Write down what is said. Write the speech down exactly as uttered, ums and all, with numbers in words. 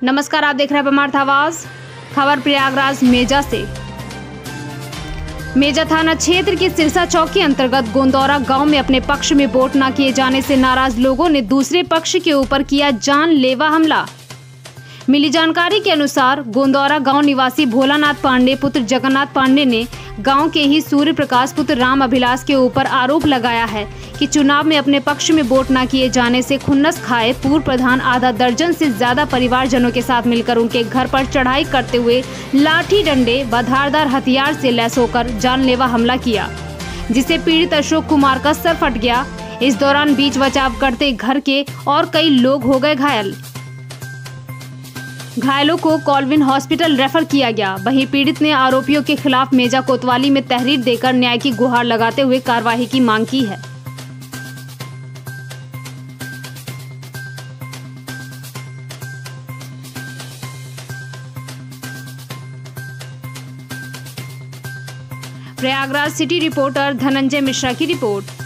नमस्कार, आप देख रहे हैं परमार्थ आवाज। खबर प्रयागराज मेजा से। मेजा थाना क्षेत्र के सिरसा चौक के अंतर्गत गोंदौरा गांव में अपने पक्ष में वोट न किए जाने से नाराज लोगों ने दूसरे पक्ष के ऊपर किया जानलेवा हमला। मिली जानकारी के अनुसार गोंदौरा गांव निवासी भोलानाथ पांडे पुत्र जगन्नाथ पांडे ने गांव के ही सूर्य प्रकाश पुत्र राम अभिलाष के ऊपर आरोप लगाया है कि चुनाव में अपने पक्ष में वोट न किए जाने से खुन्नस खाए पूर्व प्रधान आधा दर्जन से ज्यादा परिवारजनों के साथ मिलकर उनके घर पर चढ़ाई करते हुए लाठी डंडे व धारदार हथियार से लैस होकर जानलेवा हमला किया, जिससे पीड़ित अशोक कुमार का सर फट गया। इस दौरान बीच बचाव करते घर के और कई लोग हो गए घायल। घायलों को कॉलविन हॉस्पिटल रेफर किया गया। वहीं पीड़ित ने आरोपियों के खिलाफ मेजा कोतवाली में तहरीर देकर न्याय की गुहार लगाते हुए कार्रवाई की मांग की है। प्रयागराज सिटी रिपोर्टर धनंजय मिश्रा की रिपोर्ट।